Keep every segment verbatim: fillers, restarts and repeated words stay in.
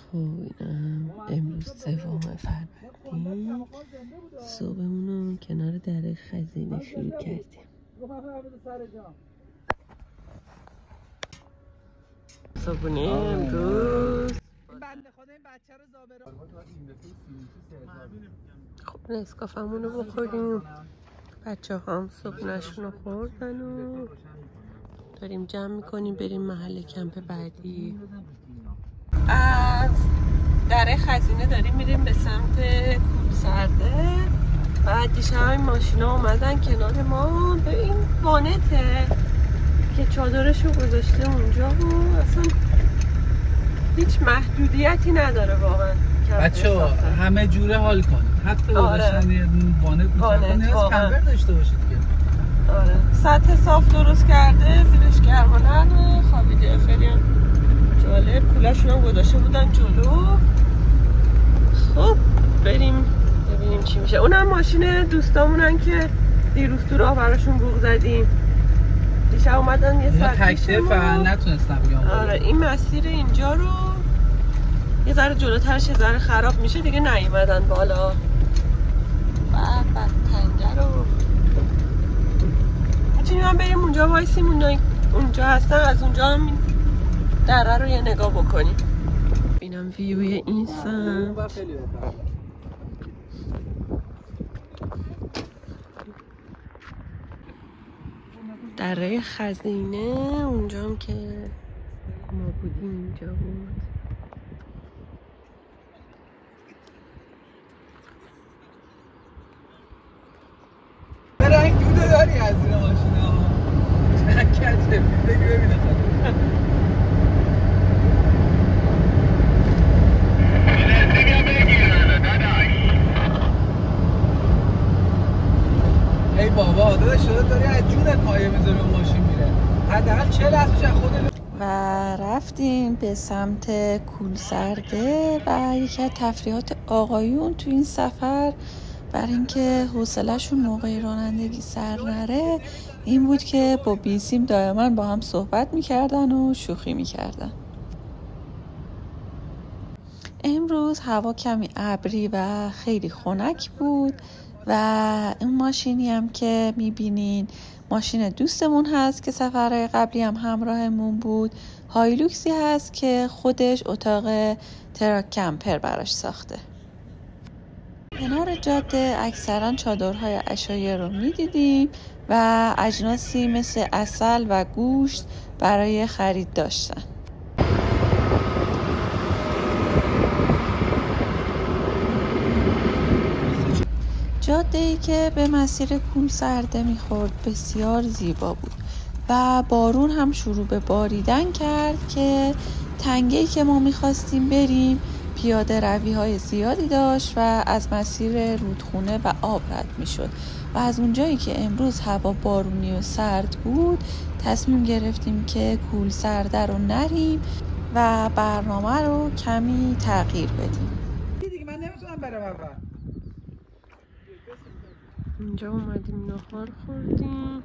خب اینم امروز سوم فروردین، صبحمون رو کنار دره خزینه شروع کردیم. صبحونه امروز خب نسکافمون رو بخوریم. بچه هم صبحونه‌شون رو خوردن و داریم جمع میکنیم بریم محل کمپ بعدی. از دره خزینه داریم میریم به سمت کوهسرده. بعد دیشب این ماشینا اومدن کنار ما به این وانته که چادرشو گذاشته اونجا و اصلا هیچ محدودیتی نداره واقعا. بچه ها همه جوره حال کنید، حتی گذاشتن یه وانت میتونه نیاز کمبر داشته باشید که آره سطح صاف درست کرده، زیرش گرمانه خوابیده. خیلی هم جالب. پولاشون هم گذاشته بودن جلو. خب بریم ببینیم چی میشه. اونم ماشین دوستامونن که دیروز تو راه براشون بوق زدیم. دیشب اومدن یه ساعت پیش ما نتونستم بیام. آره این مسیر اینجا رو یه ذره جلوترش یه ذره خراب میشه دیگه، نیومدن بالا. بعد بعد تنگه رو میتونیم هم بریم اونجا وایسیم، اونجا هستن از اونجا هم دره رو یه نگاه بکنیم. اینم ویوی این سمت. دره خزینه اونجا هم که ما بودیم اینجا بود. رنگ دوده داری از این ماشین ها کچه بگی ببینه خواهد ای بابا داده شده داری از جونت مایه میذاری اون ماشین میره. حداقل چه لحظه از خود و رفتیم به سمت کوهسرده و یکی از تفریحات آقایون تو این سفر برای اینکه حوصله‌شون موقع رانندگی سر نره این بود که با بیسیم دائما با هم صحبت میکردن و شوخی میکردن. امروز هوا کمی ابری و خیلی خنک بود و این ماشینی هم که میبینین ماشین دوستمون هست که سفرهای قبلی هم همراهمون بود. هایلوکسی هست که خودش اتاق تراک کمپر براش ساخته. کنار جاده اکثرا چادرهای عشایری رو میدیدیم و اجناسی مثل عسل و گوشت برای خرید داشتن. جاده‌ای که به مسیر کوهسرده میخورد بسیار زیبا بود و بارون هم شروع به باریدن کرد که تنگه‌ای که ما میخواستیم بریم پیاده روی های زیادی داشت و از مسیر رودخونه و آب رد میشد و از اونجایی که امروز هوا بارونی و سرد بود تصمیم گرفتیم که کوهسرده رو نریم و برنامه رو کمی تغییر بدیم. دیگه من نمیتونم برم اول. اینجا اومدیم نهار خوردیم.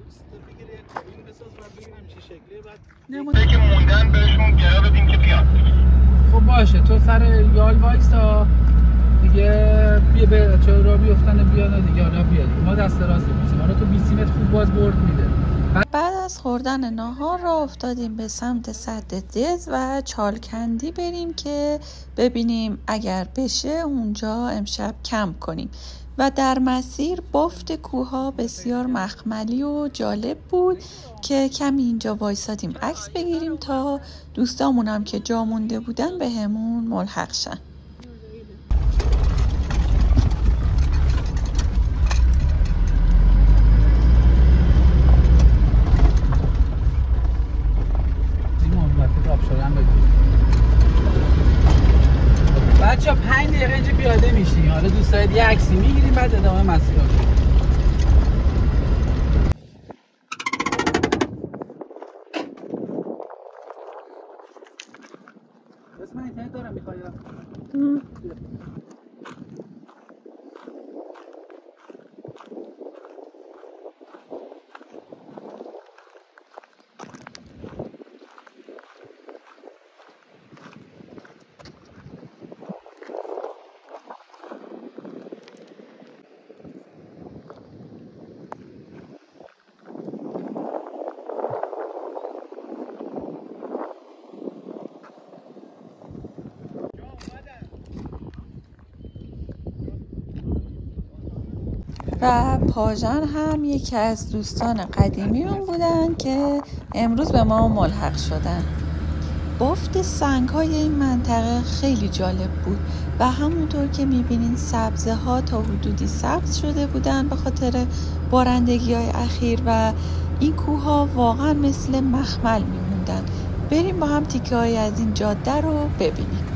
نمونه که موندن بهشون گرا بدیم که بیان. خب باشه تو سر یال وایسا دیگه بیا به چه را بیفتن بیان دیگه. حالا بیاد ما دست راست میشیم. حالا تو بیست متر خوب باز برد میده. بعد از خوردن ناهار را افتادیم به سمت سد دز و چالکندی بریم که ببینیم اگر بشه اونجا امشب کمپ کنیم و در مسیر بافت کوها بسیار مخملی و جالب بود که کمی اینجا وایسادیم عکس بگیریم تا دوستامونم که جا مونده بودن به همون ملحق شن. بچه ها پنج دقیقه اینجا پیاده میشیم. حالا دوست دارید یه عکسی میگیریم بعد ادامه مسیر رو بس من اینترنت دارم میخوایی و پاژان هم یکی از دوستان قدیمیمون بودن که امروز به ما ملحق شدن. بافت سنگ‌های این منطقه خیلی جالب بود و همونطور که می‌بینین سبزه ها تا حدودی سبز شده بودن به خاطر بارندگی‌های اخیر و این کوه‌ها واقعا مثل مخمل می‌موندن. بریم با هم تیکه‌هایی از این جاده رو ببینیم.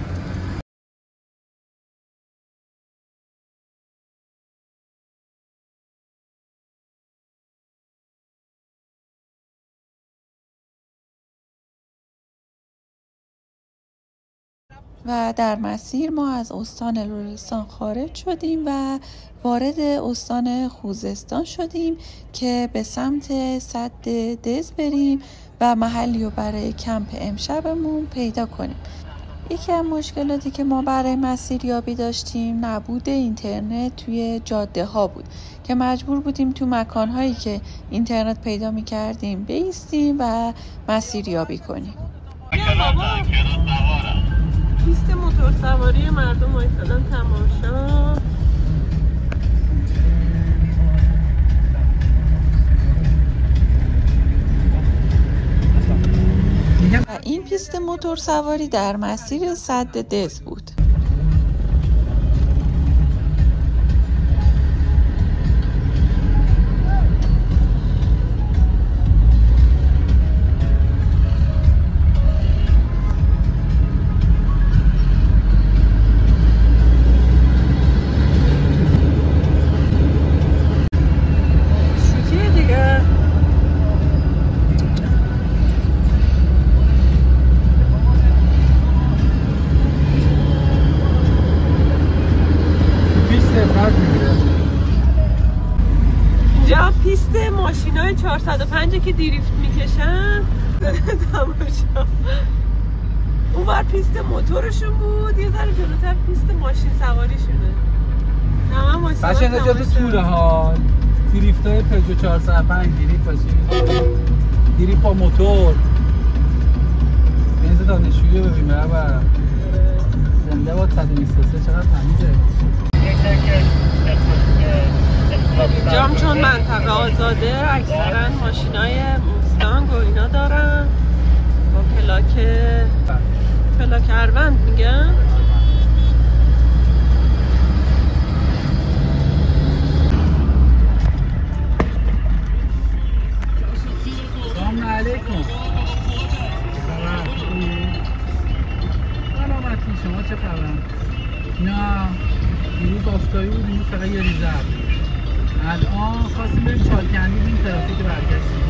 و در مسیر ما از استان لرستان خارج شدیم و وارد استان خوزستان شدیم که به سمت سد دز بریم و محلی رو برای کمپ امشبمون پیدا کنیم. یکی از مشکلاتی که ما برای مسیریابی داشتیم نبود اینترنت توی جاده ها بود که مجبور بودیم تو مکانهایی که اینترنت پیدا می کردیم بایستیم و مسیریابی کنیم. پیست موتور سواری مردم وایسادن تماشا. و این پیست موتور سواری در مسیر سد دز بود. اینجا پیست ماشینای چهارصد و پنج که دریفت میکشن تماشا. اون بر پیست موتورشون بود، یه ذره جلوتر پیست ماشین سواریشونه. همه ماشین بچه اینجا جلو توره ها دریفت های پژو چهارصد و پنج دریفت باشید، دریفت با موتور. بینز دانشجویی رو ببین برابر زنده با صد و بیست و سه چقدر تمیزه. اینجام چون منطقه آزاده اکثرا ماشینای موستانگ و اینا دارن با پلاک پلاک اروند میگن. سلام علیکم. سلامتی، شما چه خبر؟ نه دیروز آفتابی بود، امروز فقط یه ریزه بود. الان خواستیم بریم چالکندی، این ترافیک برگشتیم.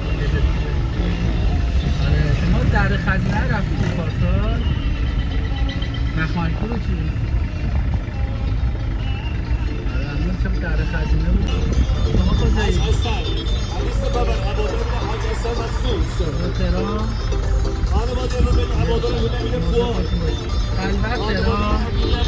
آره شما در خزینه رفتید پارسال؟ مخمالپور رو چی؟ آره الان چه در خزینه بود؟ شما کجایی؟ تهران؟ خلوت تهران؟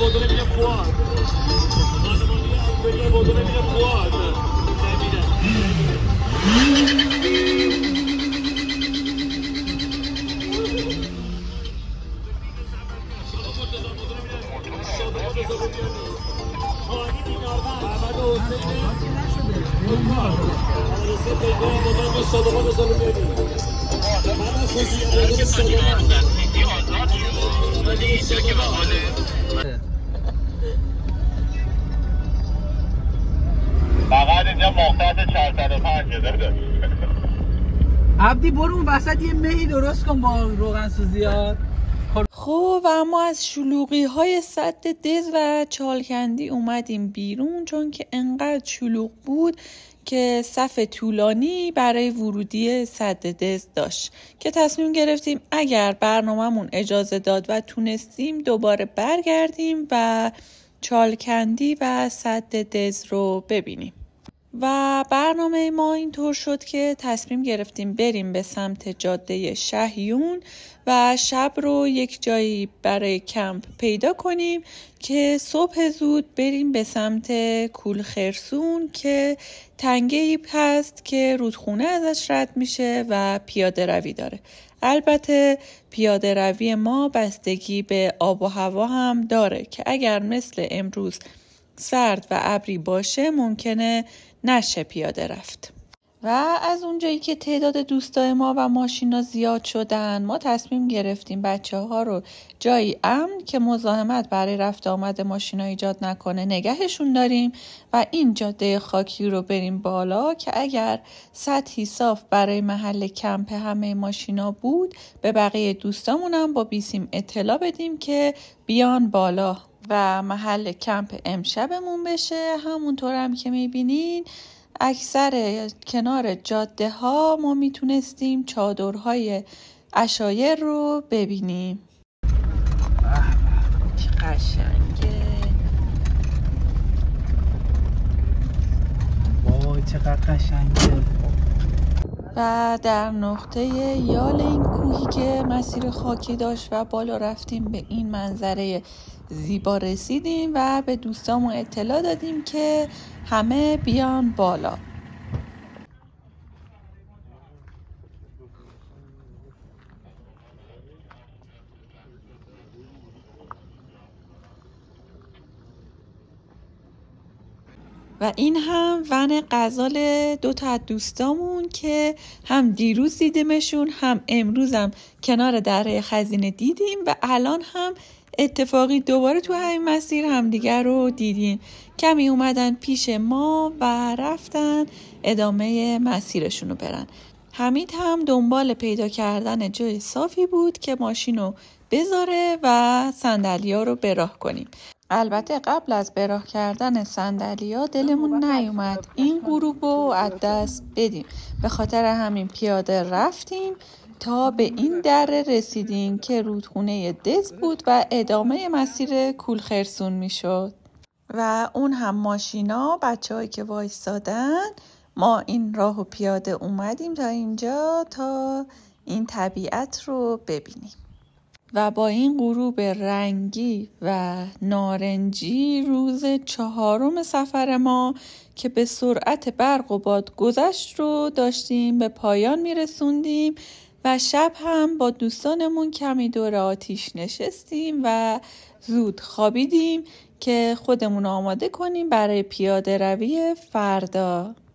فقط اینجا مختص چهارصد و پنج داره. عبدی برو اون وسط یه مهی درست کن با روغن سوزیات. خب و ما از شلوغی های سد دز و چالکندی اومدیم بیرون چون که انقدر شلوغ بود که صف طولانی برای ورودی سد دز داشت که تصمیم گرفتیم اگر برنامه‌مون اجازه داد و تونستیم دوباره برگردیم و چالکندی و سد دز رو ببینیم. و برنامه ما اینطور شد که تصمیم گرفتیم بریم به سمت جاده شهیون و شب رو یک جایی برای کمپ پیدا کنیم که صبح زود بریم به سمت کولخرسون که تنگه‌ای هست که رودخونه ازش رد میشه و پیاده روی داره. البته پیاده روی ما بستگی به آب و هوا هم داره که اگر مثل امروز سرد و ابری باشه ممکنه نشه پیاده رفت. و از اونجایی که تعداد دوستای ما و ماشینا زیاد شدن، ما تصمیم گرفتیم بچه ها رو جایی امن که مزاحمت برای رفت آمد ماشینا ایجاد نکنه نگهشون داریم و این جاده خاکی رو بریم بالا که اگر سطحی صاف برای محل کمپ همه ماشینا بود به بقیه دوستامون هم با بیسیم اطلاع بدیم که بیان بالا و محل کمپ امشبمون بشه. همونطور هم که میبینین اکثر کنار جاده ها ما میتونستیم چادرهای عشایر رو ببینیم. چه قشنگه. وای چقدر قشنگه. و در نقطه یال این کوهی که مسیر خاکی داشت و بالا رفتیم به این منظره زیبا رسیدیم و به دوستامون اطلاع دادیم که همه بیان بالا. و این هم ون غزال دو تا از دوستامون که هم دیروز دیدیمشون هم امروز هم کنار دره خزینه دیدیم و الان هم اتفاقی دوباره تو همین مسیر همدیگر رو دیدیم. کمی اومدن پیش ما و رفتن ادامه مسیرشون رو برن. حمید هم دنبال پیدا کردن جای صافی بود که ماشین رو بذاره و صندلی‌ها رو براه کنیم. البته قبل از براه کردن صندلی‌ها دلمون نیومد این غروب رو از دست بدیم، به خاطر همین پیاده رفتیم تا به این دره رسیدیم که رودخونه دز بود و ادامه مسیر کولخرسون میشد. و اون هم ماشینا بچه هایی که وایستادن، ما این راهو پیاده اومدیم تا اینجا تا این طبیعت رو ببینیم. و با این غروب رنگی و نارنجی روز چهارم سفر ما که به سرعت برق و باد گذشت رو داشتیم به پایان میرسوندیم و شب هم با دوستانمون کمی دور آتیش نشستیم و زود خوابیدیم که خودمون آماده کنیم برای پیاده روی فردا.